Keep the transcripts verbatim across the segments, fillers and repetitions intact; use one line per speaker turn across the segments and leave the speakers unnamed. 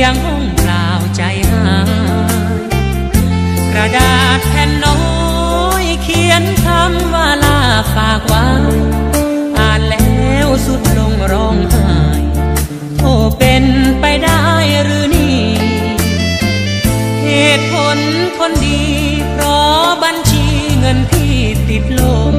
งห้องเปล่าใจหายกระดาษแผ่นน้อยเขียนคำว่าลาฝากไว้อ่านแล้วสุดลงร้องไห้โอ้เป็นไปได้หรือนี่เหตุผลคนดีเพราะบัญชีเงินพี่ติดลม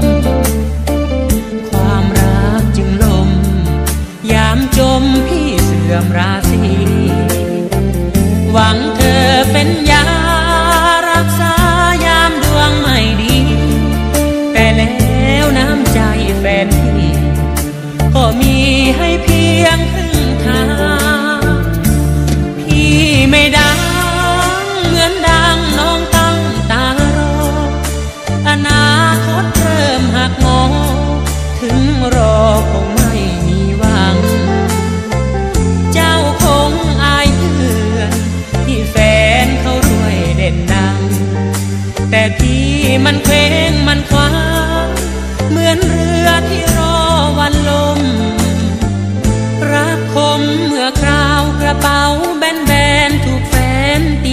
ความรักจึงล่มยามจมพี่เสื่อมราศีหวังเธอเป็นยารักษายามดวงไม่ดีแต่แล้วน้ำใจแฟนพี่ก็มีให้เพียงครึ่งทางพี่ไม่ดังเหมือนดังน้องตั้งตารออนาคตเริ่มหักงอถึงรอคงไม่มีหวังเจ้าคงอายเพื่อนที่แฟนเขารวยเด่นดังแต่พี่มันเคว้งมันคว้าเหมือนเรือที่รอวันลมรักคมเมื่อคราวกระเป๋าแบนๆถูกแฟนตี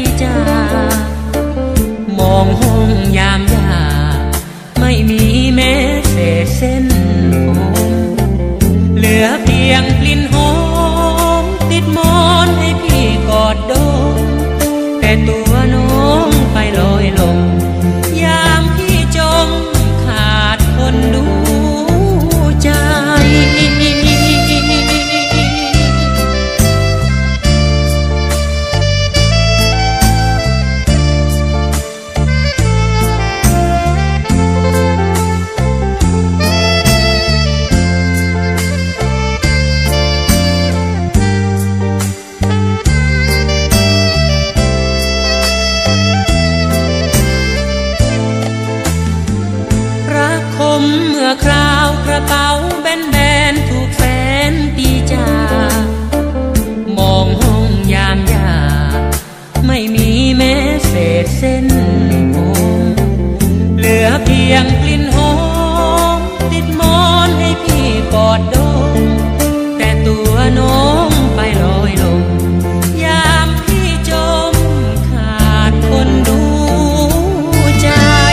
จากมองห้องยามยาไม่มีแม้เศษเส้นผมเหลือเพียงกลิ่นหอมติดหมอนให้พี่กอดดมแต่ตัวน้องไปลอยลมยามพี่จมขาดคนดูใจเมื่อคราวกระเป๋าแบนๆถูกแฟนตีจากมองห้องยามยาไม่มีแม้เศษเส้นผมเหลือเพียงกลิ่นหอมติดหมอนให้พี่กอดดมแต่ตัวน้องไปลอยลมยามพี่จมขาดคนดูใจ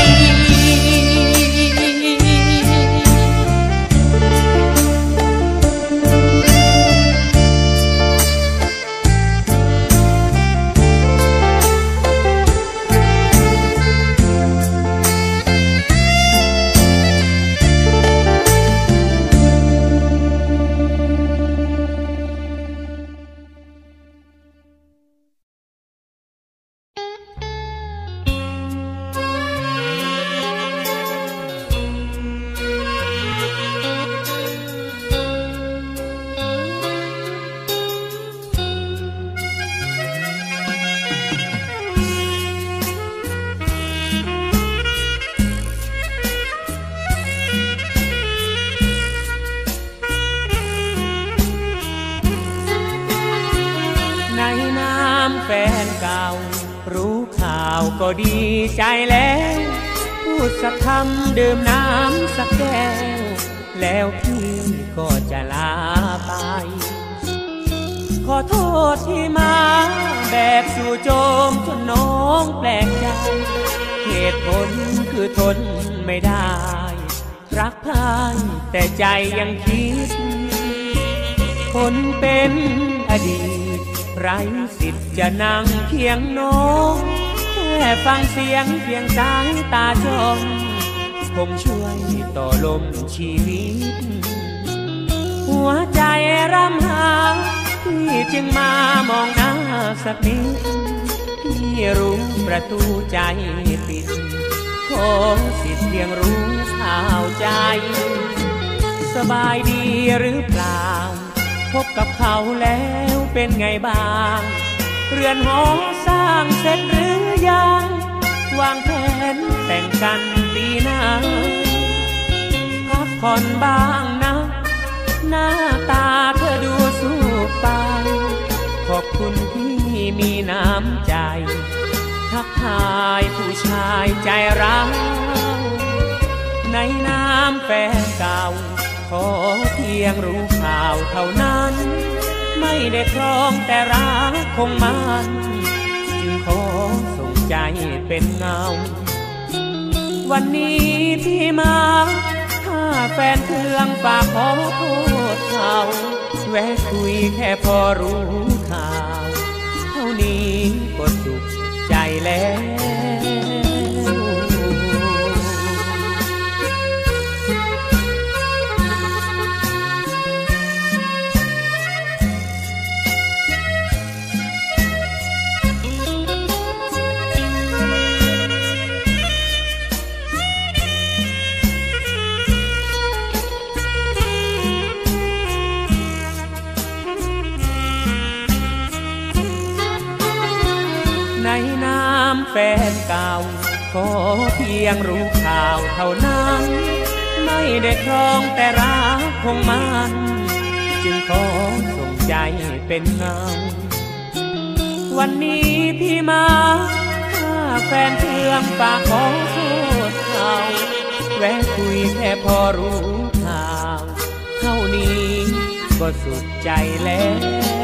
ก็ดีใจแล้วพูดสักคำดื่มน้ำสักแก้วแล้วพี่ก็จะลาไปขอโทษที่มาแบบสู่โจมจนน้องแปลกใจเหตุผลคือทนไม่ได้รักพ่ายแต่ใจยังคิดคนเป็นอดีตไร้สิทธิ์จะนั่งเคียงน้องแค่ฟังเสียงเพียงสายตาชมคงช่วยต่อลมชีวิตหัวใจรำหาพี่จึงมามองหน้าสักนิดพี่รู้ประตูใจปิดขอสิทธิ์เพียงรู้ข่าวใจสบายดีหรือเปล่าพบกับเขาแล้วเป็นไงบ้างเรือนหอสร้างเสร็จหรือยังวางแผนแต่งกันปีหน้าพักผ่อนบ้างนะหน้าตาเธอดูสู้ไปขอบคุณที่มีน้ำใจทักทายผู้ชายใจร้าวในน้ำแฟนเก่าขอเพียงรู้ข่าวเท่านั้นไม่ได้ครองแต่รักคงมันจึงขอส่งใจเป็นเงาวันนี้ที่มาถ้าแฟนเครื่องฝากขอโทษเขาแวะคุยแค่พอรู้ข่าวเท่านี้ก็สุขใจแล้วแฟนเก่าขอเพียงรู้ข่าวเท่านั้นไม่ได้ครองแต่รักคงมันจึงขอส่งใจเป็นเงาวันนี้พี่มาถ้าแฟนเทืองฝากขอโทษเขาแวะคุยแค่พอรู้ข่าวเท่านี้ก็สุขใจแล้ว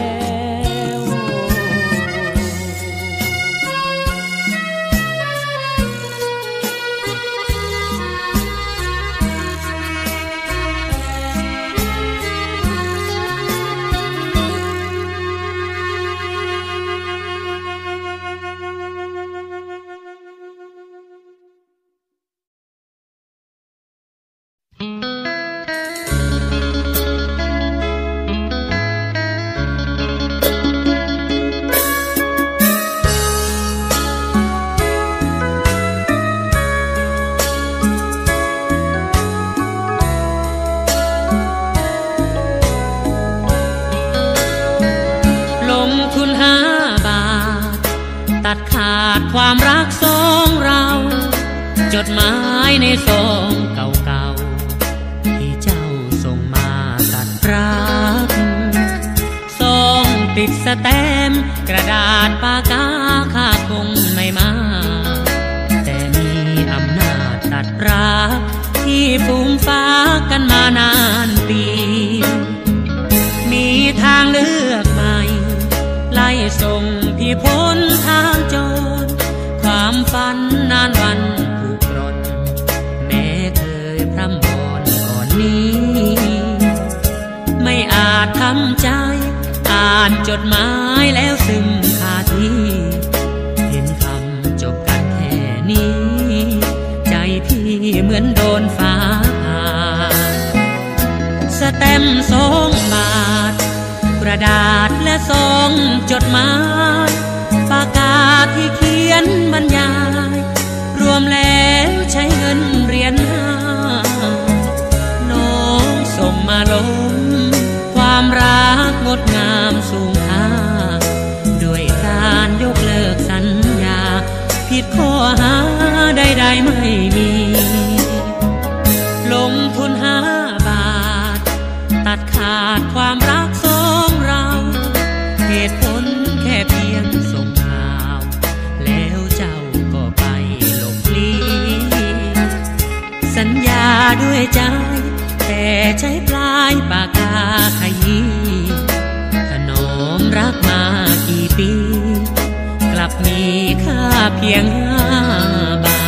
ตัดขาดความรักสองเราจดหมายในซองเก่าๆที่เจ้าส่งมาตัดรักซองติดสแตมป์กระดาษปากกาค่าคงไม่มาแต่มีอำนาจตัดรักที่ฟูมฟ้ากันมานานปีมีทางเลือกใหม่ไล่ส่งพี่พ้นทางโจรความฝันนานวันผูกร่อนแม้เคยพร่ำบอนก่อนนี้ไม่อาจทำใจอ่านจดหมายแล้วซึมคาที่เห็นคำจบกันแค่นี้ใจพี่เหมือนโดนฟ้าผ่าสแตมป์สองบาทกระดาษและซองจดหมายปากกาที่เขียนบรรยายรวมแล้วใช้เงินเหรียญห้าน้องส่งมาล้มความรักงดงามสูงค่าด้วยการยกเลิกสัญญาผิดข้อหาใดๆไม่มีลงทุนห้าบาทตัดขาดความรักสองเราเหตุผลแค่เพียงส่งข่าวแล้วเจ้าก็ไปหลบลี้สัญญาด้วยใจแต่ใช้ปลายปากกาขยี้ถนอมรักมากี่ปีกลับมีค่าเพียงห้าบาท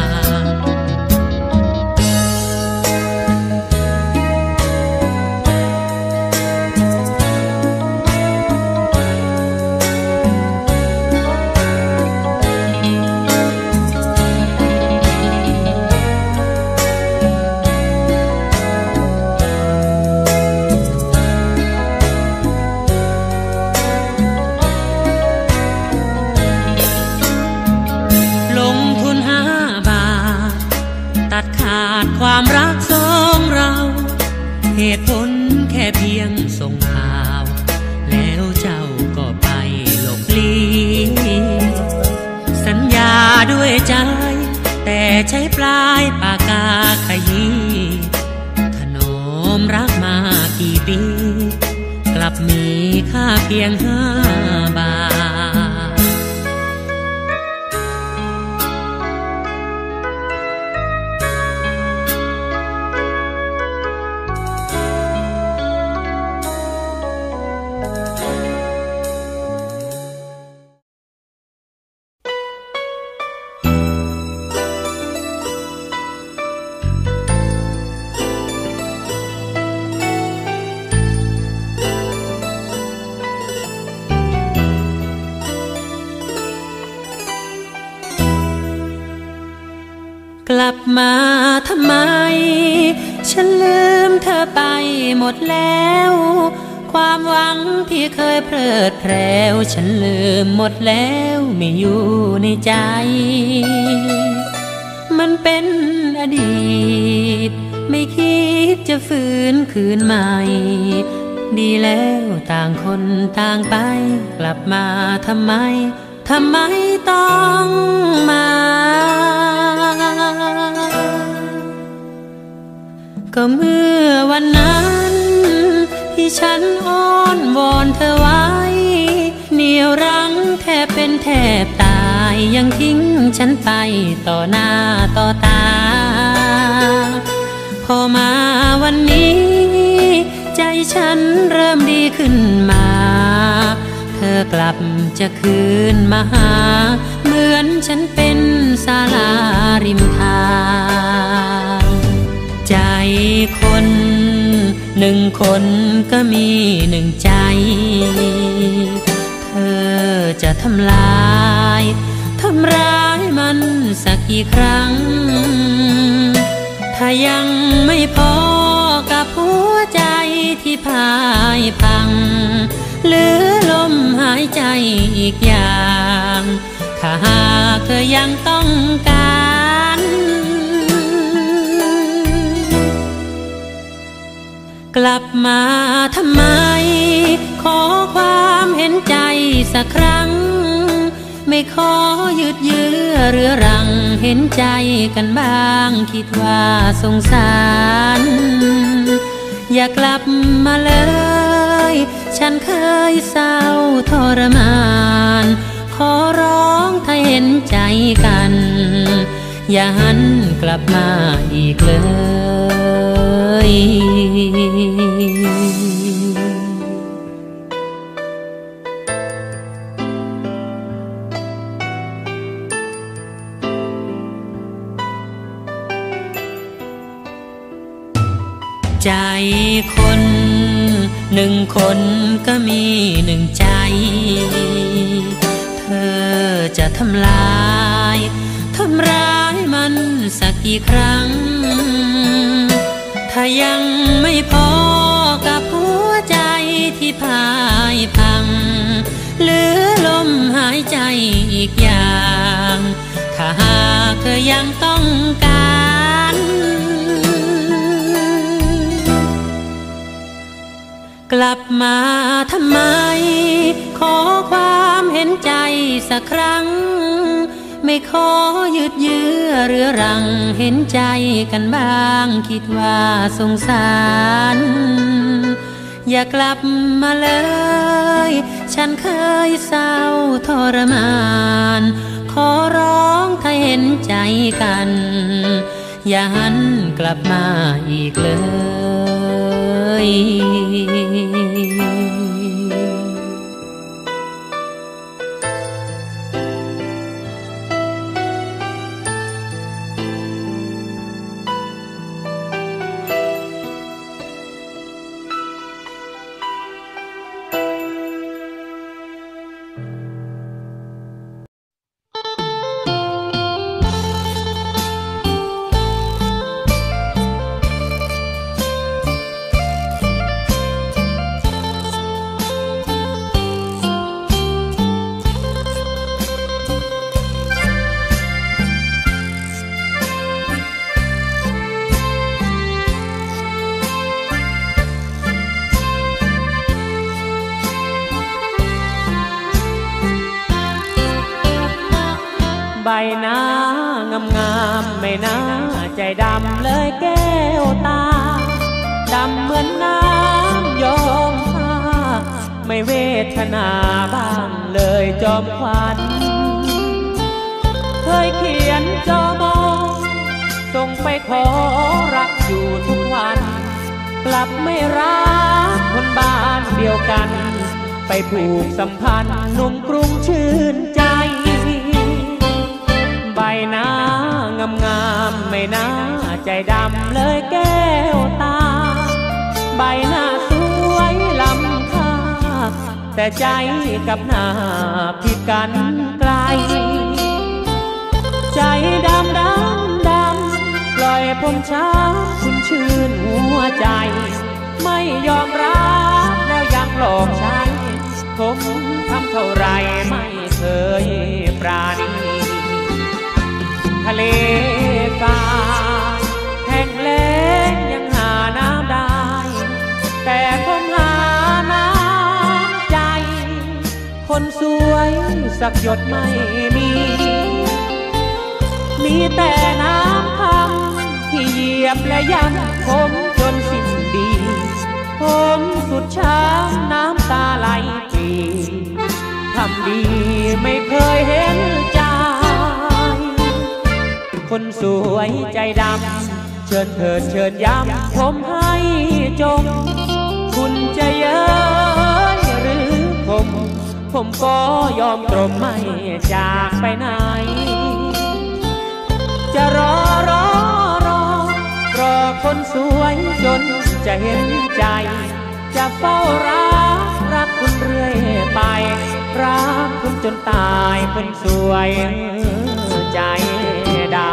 ความรักสองเราเหตุผลแค่เพียงส่งข่าวแล้วเจ้าก็ไปหลบลี้สัญญาด้วยใจแต่ใช้ปลายปากกาขยี้ถนอมรักมากี่ปีกลับมีค่าเพียงห้าบาท
ลับมาทำไมฉันลืมเธอไปหมดแล้วความหวังที่เคยเพลิดเพลวฉันลืมหมดแล้วไม่อยู่ในใจมันเป็นอดีตไม่คิดจะฟื้นคืนใหม่ดีแล้วต่างคนต่างไปกลับมาทำไมทำไมต้องมาก็เมื่อวันนั้นที่ฉันอ้อนวอนเธอไว้เหนี่ยวรั้งแทบเป็นแทบตายยังทิ้งฉันไปต่อหน้าต่อตาพอมาวันนี้ใจฉันเริ่มดีขึ้นมาเธอกลับจะคืนมาหาเหมือนฉันเป็นศาลาริมทางใจคนหนึ่งคนก็มีหนึ่งใจเธอจะทำลายทำร้ายมันสักกี่ครั้งถ้ายังไม่พอกับหัวใจที่พ่ายพังเหลือลมหายใจอีกอย่างถ้าหากเธอยังต้องการกลับมาทำไมขอความเห็นใจสักครั้งไม่ขอยืดเยื้อเรื้อรังเห็นใจกันบ้างคิดว่าสงสารอย่ากลับมาเลยฉันเคยเศร้าทรมานขอร้องถ้าเห็นใจกันอย่าหันกลับมาอีกเลยใจคนหนึ่งคนก็มีหนึ่งใจเธอจะทำลายทำร้ายมันสักกี่ครั้งถ้ายังไม่พอกับหัวใจที่พ่ายพังเหลือลมหายใจอีกอย่างถ้าหากเธอยังต้องการกลับมาทำไมขอความเห็นใจสักครั้งไม่ขอยืดเยื้อเรื้อรังเห็นใจกันบ้างคิดว่าสงสารอย่ากลับมาเลยฉันเคยเศร้าทรมานขอร้องถ้าเห็นใจกันอย่าหันกลับมาอีกเลยใบหน้างามงามไม่น่าใจดำเลยแก้วตาดำเหมือนน้ำยอมผ้าไม่เวทนาบ้างเลยจอมขวัญเคยเขียนจอมองส่งไปขอรักอยู่ทุกวันกลับไม่รักคนบ้านเดียวกันไปผูกสัมพันธ์หนุ่มกรุงชื่นใจใบหน้างามงามไม่น่าใจดำเลยแก้วตาใบหน้าสวยล้ำค่าแต่ใจกับหน้าผิดกันไกลใจดำดำด
ผมช้ำคุณชื่นหัวใจไม่ยอมรับแล้วยังหลอกใช้ผมทำเท่าไรไม่เคยปราณีทะเลทรายแห้งแล้งยังหาน้ำได้แต่ผมหาน้ำใจคนสวยสักหยดไม่มีมีแต่น้ำพังที่เหยียบและยันผมจนสิ้นดีผมสุดช้ำน้ำตาไหลปีทำดีไม่เคยเห็นใจคนสวยใจดำเชิญเถิดเชิญย้ำผมให้จงคุณจะเย้ยหรือผมผมก็ยอมตรงไม่จากไปไหนจะรอรอรอรอคนสวยจนจะเห็นใจจะเฝ้ารักรักคุณเรื่อยไปรักคุณจนตายคนสวยใจดำ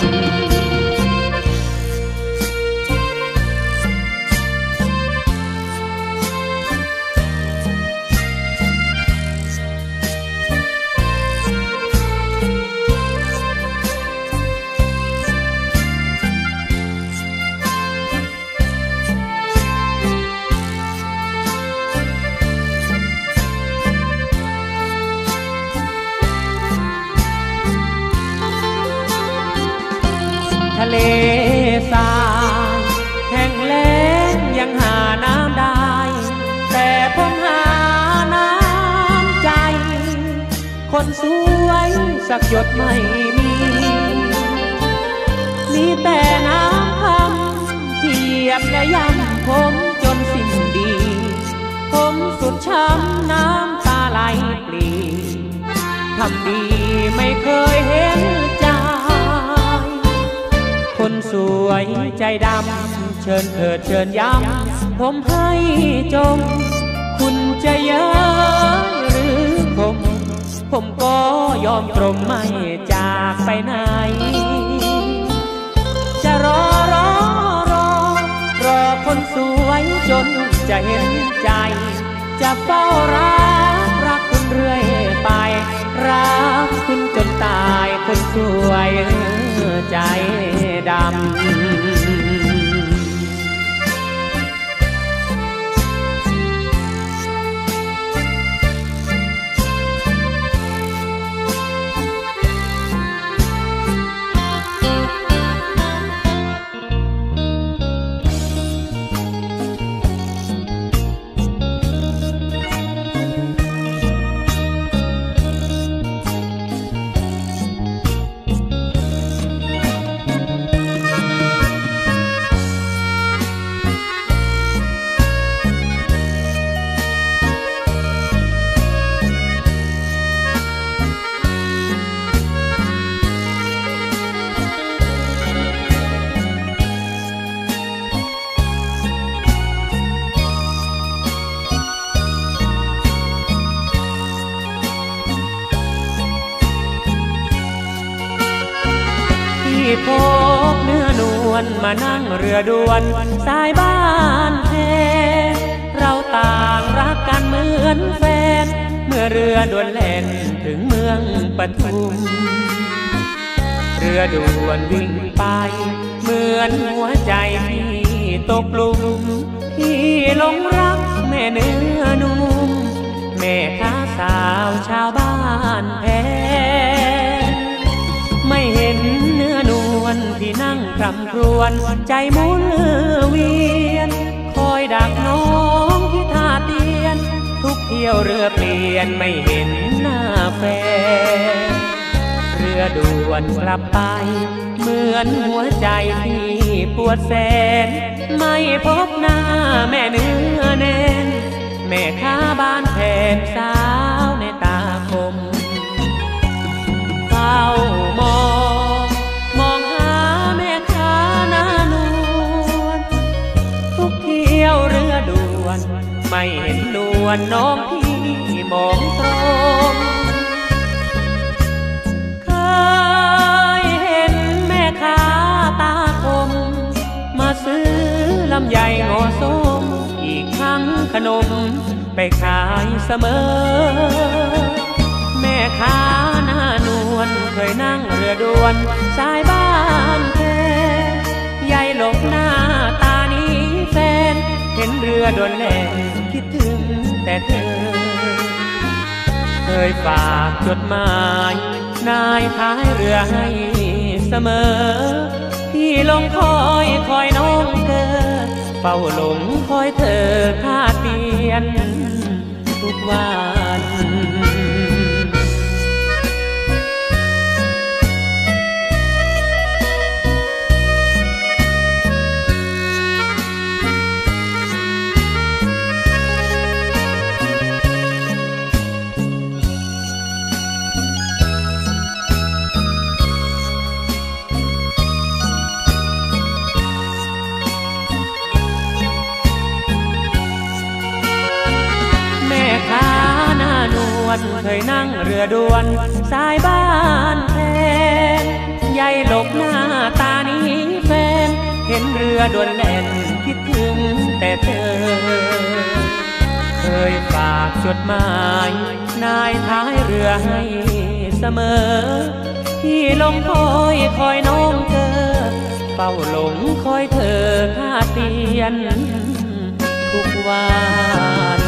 ทะเลทรายแห้งแล้งยังหาน้ำได้แต่ผมหาน้ำใจคนสวยสักหยดไม่มีมีแต่น้ำพังที่เหยียบและย่ำผมจนสิ้นดีผมสุดช้ำน้ำตาไหลปลีทำดีไม่เคยเห็นใจคนสวยใจดำเชิญเถิดเชิญย้ำผมให้จงคุณจะเย้ยหรือผมผมก็ยอมตรงไม่จากไปไหนจะรอรอรอรอคนสวยจนจะเห็นใจจะเฝ้ารักรักคุณเรื่อยไปรักคุณจนตายคนสวยใจดำ พบเนื้อนวลมานั่งเรือด่วนสายบ้านแพเราต่างรักกันเหมือนแฟนเมื่อเรือด่วนแล่นถึงเมืองปทุมเรือด่วนวิ่งไปเหมือนหัวใจพี่ตกหลุมพี่หลงรักแม่เนื้อนุ่มแม่ค้าสาวชาวบ้านแพไม่เห็นเนื้อนวลที่นั่งคร่ำครวญใจหมุนเวียนคอยดักน้องที่ท่าเตียนทุกเที่ยวเรือเปลี่ยนไม่เห็นหน้าแฟนเรือด่วนกลับไปเหมือนหัวใจที่ปวดแสนไม่พบหน้าแม่เนื้อแน่นแม่ค้าบ้านแผนสาวในตาคมเฝ้ามองมองหาแม่ค้าหน้านวลทุกเที่ยวเรือด่วนไม่เห็นนวลน้องพี่มองตรงเคยเห็นแม่ค้าตาคมำไยงอส้มอีกทั้งขนมไปขายเสมอแม่ค้าหน้านวลเคยนั่งเรือด่วนสายบ้านแค่ยายหลบหน้าตานี้แฟนเห็นเรือด่วนแล่นคิดถึงแต่เธอเคยฝากจดหมายนายท้ายเรือให้เสมอที่ลงคอยคอยน้องเธอเฝ้าหลงคอยเธอท่าเตียนทุกวันเคยนั่งเรือด่วนสายบ้านแทนยายหลบหน้าตานี้แฟนเห็นเรือด่วนแล่นคิดถึงแต่เธอเคยฝากจดหมายนายท้ายเรือให้เสมอที่ลงคอยคอยน้องเธอเฝ้าหลงคอยเธอท่าเตียนทุกวัน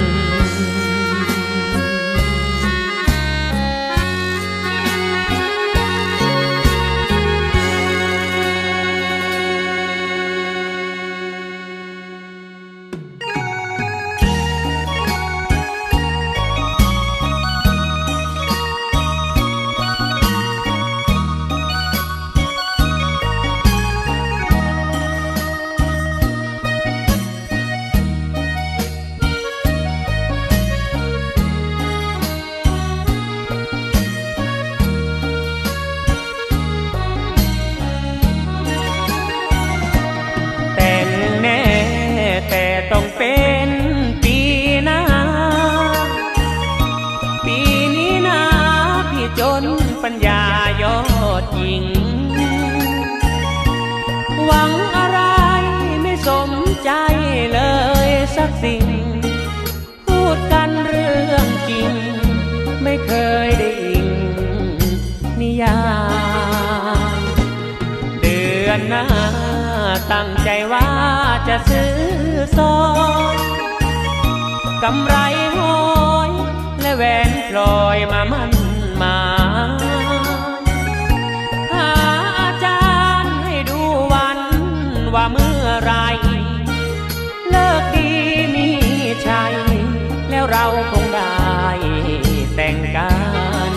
ต้องเป็นปีหน้าปีนี้นะพี่จนปัญญายอดหญิงหวังอะไรไม่สมใจเลยสักสิ่งพูดกันเรื่องจริงไม่เคยได้อิงนิยายเดือนหน้าตั้งใจว่าจะซื้อซอยกำไรห้อยและแหวนพลอยมามั่นหมายหาอาจารย์ให้ดูวันว่าเมื่อไรเลิกดีมีชัยแล้วเราคงได้แต่งกัน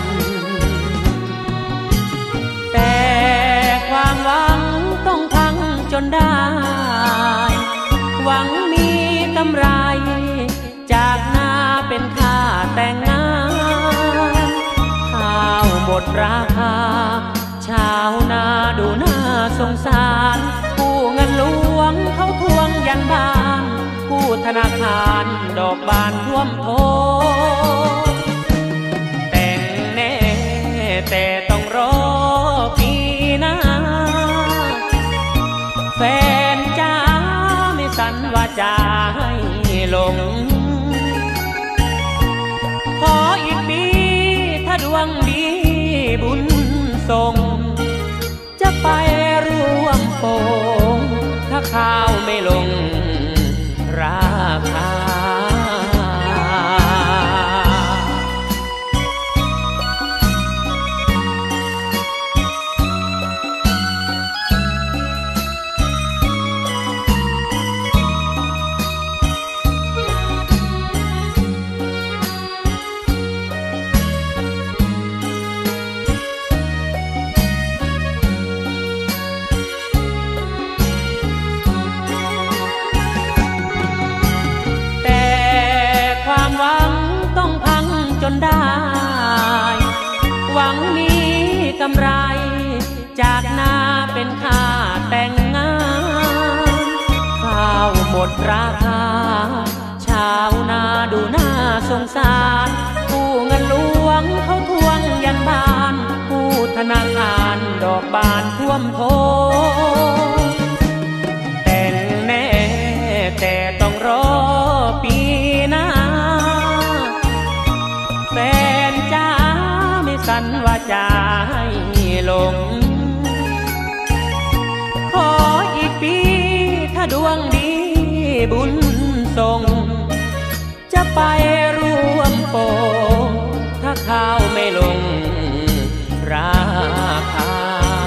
แต่ความหวังต้องพังจนได้หวังมีกำไรจากนาเป็นค่าแต่งงานข้าวหมดราคาชาวนาดูน่าสงสารกู้เงินหลวงเขาทวงยันบ้านกู้ธนาคารดอกบานท่วมโถแต่งแน่แต่ต้องรอปีหน้าแฟนจ้าไม่สัญว่าจะให้ลงขออีกปีถ้าดวงดีบุญส่งจะไปร่วมโปงถ้าข้าวไม่ลงราคาจนได้หวังมีกำไรจากนาเป็นค่าแต่งงานข้าวหมดราคาชาวนาดูน่าสงสารกู้เงินหลวงเขาทวงยันบ้านกู้ธนาคารดอกบานท่วมโถแต่งแน่ดวงดีบุญส่งจะไปร่วมโปงถ้าข้าวไม่ลงราคา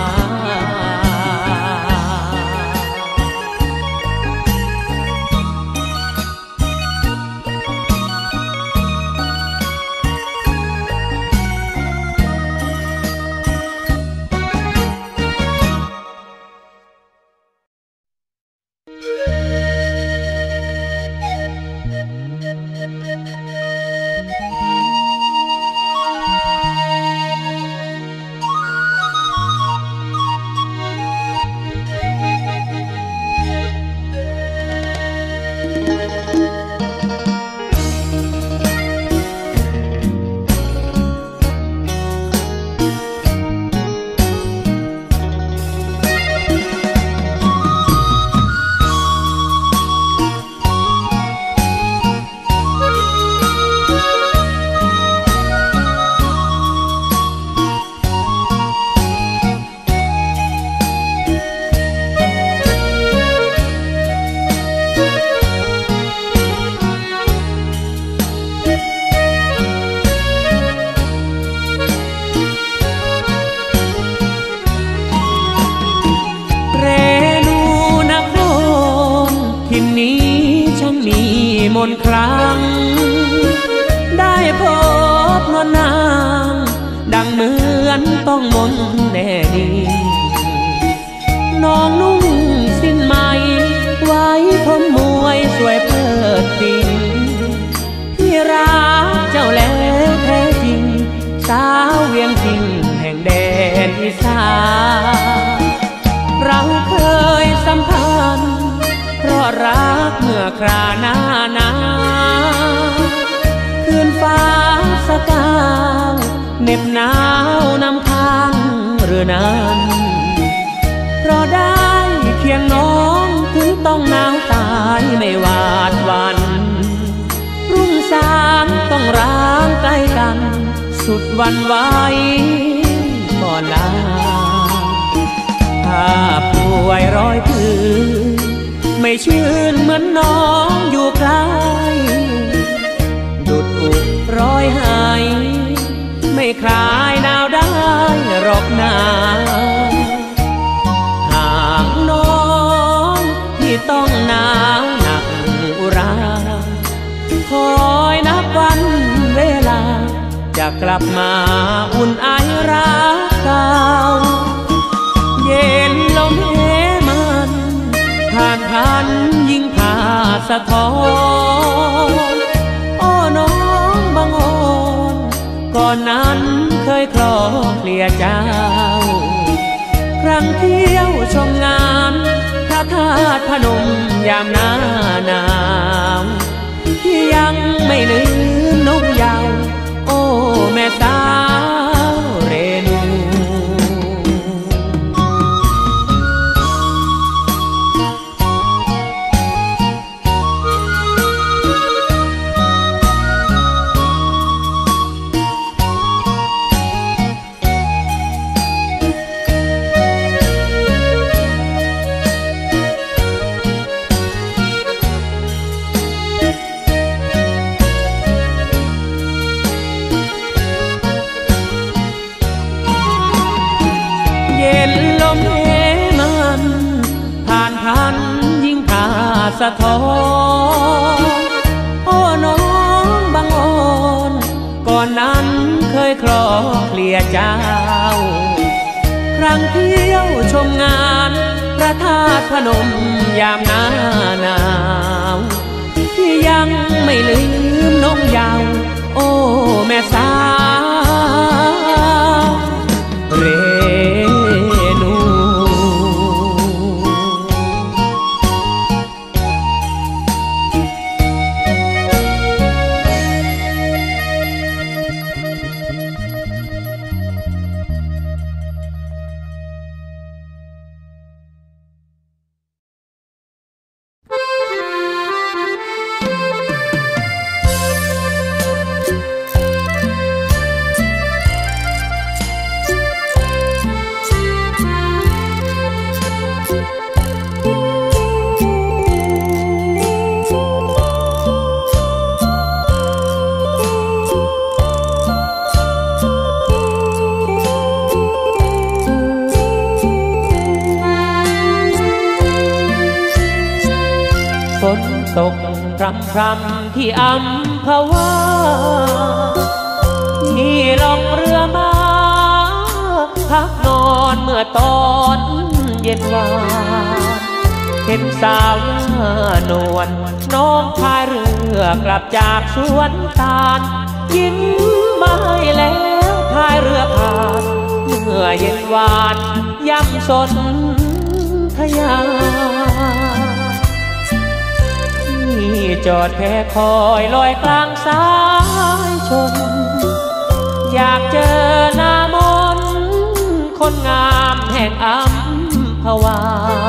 มนต์ครั้งได้พบนวลนางดังเหมือนต้องมนต์แน่นิ่งน้องนุ่งสิ้นไหมไว้ผมมวยสวยเพลิดเพลินที่รักเจ้าแล้วแท้จริงสาวเวียงพิงแห่งแดนอีสานเราเคยสัมพันธ์เพราะรักเมื่อคราหน้าหนาวคืนฟ้าสกาวเหน็บหนาวนำค้างหรือนั้นเพราะได้เคียงน้องถึงต้องหนาวตายไม่หวาดหวั่นรุ่งสางต้องร้างใกล้กันสุดวันไหวก่อนลาถ้าป่วยร้อยพื้นไม่ชื่นเหมือนน้องอยู่ไกลหยุดอุกร้อยหายไม่คลายหนาวได้หรอกนาหากน้องที่ต้องหนาวหนักอุราคอยนับวันเวลาจะกลับมาอุ่นไอรักเก่าเย็นลมเหมันผ่านพันยิ่งผ่าสะท้อนโอ้น้องบังอ่อนก่อนนั้นเคยคลอเคลียเจ้าครั้งเที่ยวชมงานพระธาตุพนมยามหน้าหนาวที่ยังไม่ลืมนกยาวโอ้แม่สาวเรนูสะท้อนโอ้น้องบังอ่อนก่อนนั้นเคยคลอเคลียเจ้าครั้งเที่ยวชมงานพระธาตุพนมยามหน้าหนาวที่ยังไม่ลืมน้องยาวโอ้แม่สาวเรนูฝนตกพรำพรำที่อัมพวาที่ล่องเรือมาพักนอนเมื่อตอนเย็นวานเห็นสาวหน้านวลน้องพายเรือกลับจากสวนตาลยิ้มมาให้แล้วพายเรือผ่านเมื่อเย็นวานย่ำสนทยาที่จอดแพคอยลอยกลางสายชนอยากเจอหน้ามนคนงามแห่งอัมพวา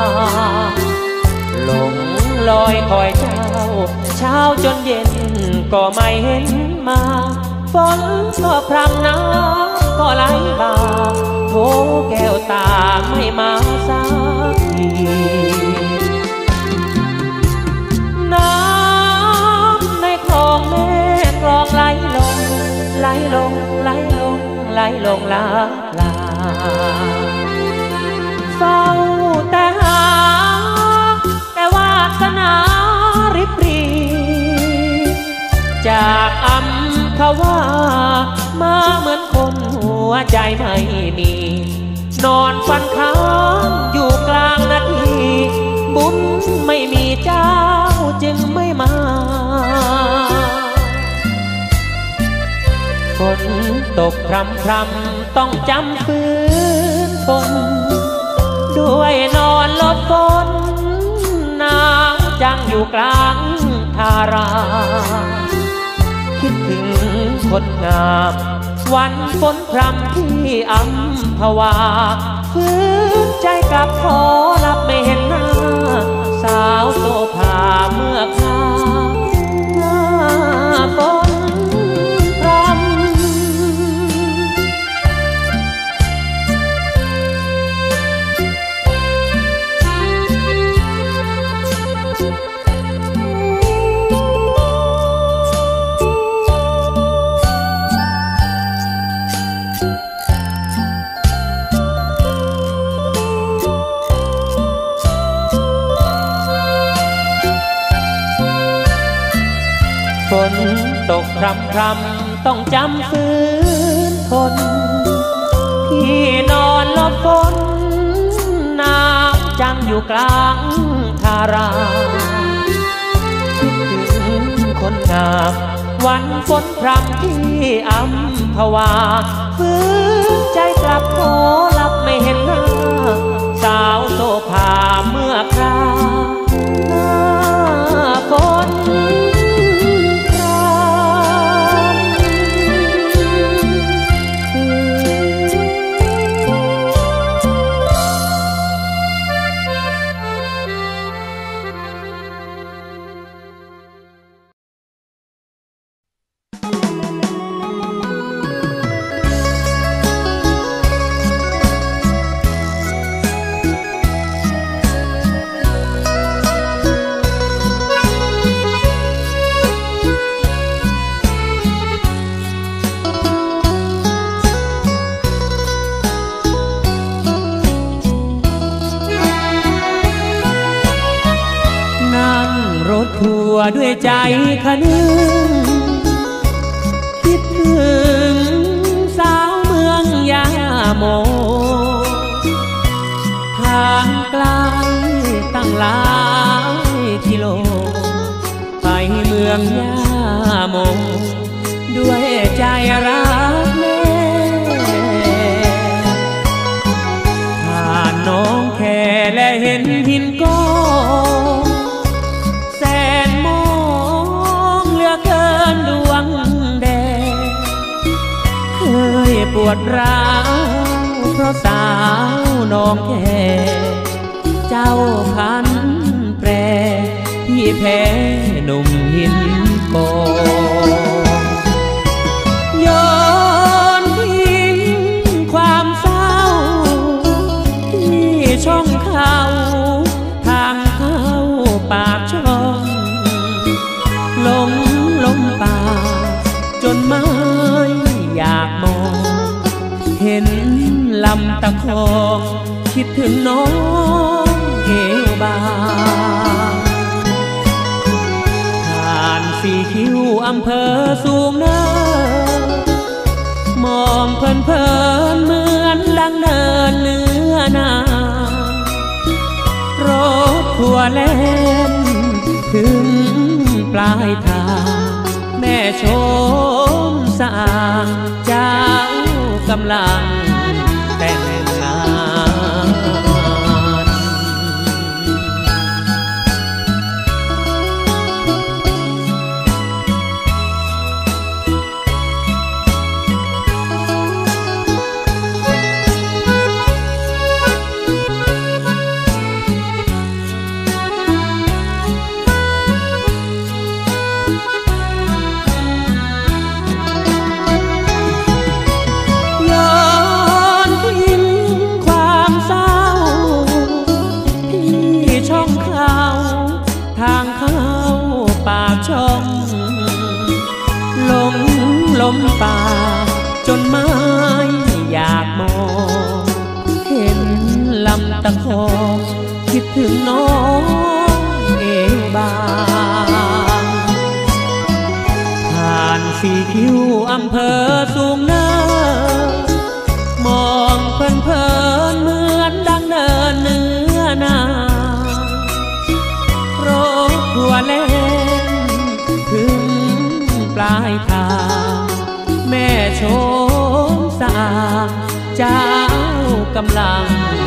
หลงลอยคอยเจ้าเช้าจนเย็นก็ไม่เห็นมาฝนก็พรำน้ำก็ไหลบ่าโถแก้วตาไม่มาสักทีน้ำในคลองแม่คลองไหลลงไหลลงไหลลงไหลลงลาลาเฝ้าแต่หาแต่วาสนาริบรีจากอัมพวามาเหมือนคนหัวใจไม่มีนอนฝันค้างอยู่กลางนาทีบุญไม่มีเจ้าจึงไม่มาฝนตกพรำพรำต้องจำฝืนทนด้วยนอนหลบฝนหนาวจังอยู่กลางทาราคิดถึงคนงามวันฝนพรำที่อัมพวาฝืนใจกลับขอรับไม่เห็นหน้าสาวโสภาเมื่อคราหน้าฝนพรำฝนตกพรำพรำต้องจำฝืนทนที่นอนหลบฝนน้ำจังอยู่กลางทาราคิดถึงคนงามวันฝนพรำที่อัมพวาฝืนใจกลับขอรับไม่เห็นหน้าสาวโสภาเมื่อคราหน้าฝนด้วยใจคะนึงคิดถึงสาวเมืองยาโมทางไกลตั้งหลายกิโลไปเมืองยาโมด้วยใจรักแม่ผ่านน้องแค่และเห็นหินก้อนปวดร้าวเพราะสาวน้องแค่เจ้าพันแปรพี่แพ้หนุ่มหินโกโยนทิ้งความเศร้าที่ช่องเขาทางเข้าปากช่องลงลมป่าจนไม่อยากมองเห็นลำตะคองคิดถึงน้องเอวบางคิ้วอำเภอสูงเนินมองเพลินเพลินเหมือนดังเนินเนื้อนารถทัวร์เล่นถึงปลายทางแม่ชมสางเจ้ากำลังแต่งงานลมป่าจนไม่อยากมองเห็นลำตะคองคิดถึงน้องเองบางผ่านสี่คิ้วอำเภอสูงเนินมองเพลินเพลินเหมือนดังเดินเนื้อนารถทัวร์เล่นถึงปลายทางแม่ชมสางเจ้ากำลัง